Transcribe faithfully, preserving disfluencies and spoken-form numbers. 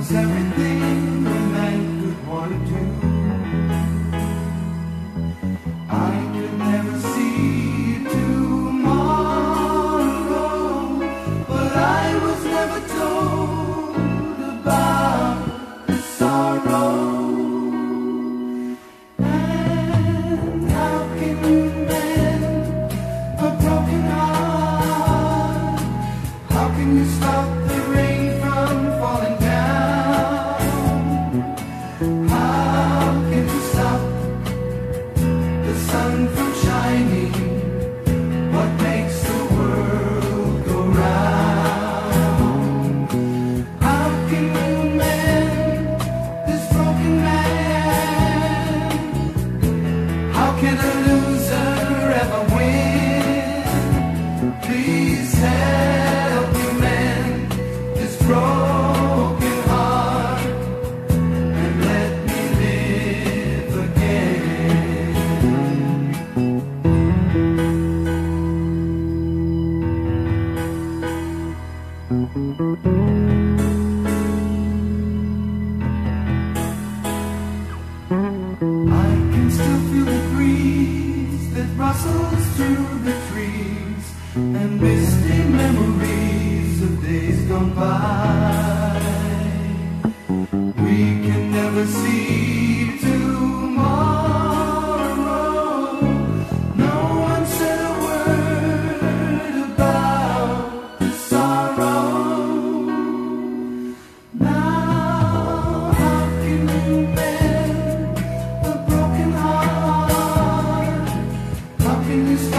is everything a man could want to do. I could never see tomorrow, but I was never told about the sorrow. And how can you mend a broken heart? How can you stop the rain from falling down? How can you stop the sun from shining? What makes the world go round? How can you mend this broken man? How can a loser ever win? Please help me mend this broken heart and let me live again. I can still feel the breeze that rustles through the trees, and misty memories of days gone by. We can never see tomorrow. No one said a word about the sorrow. Now, how can you mend a broken heart? How can you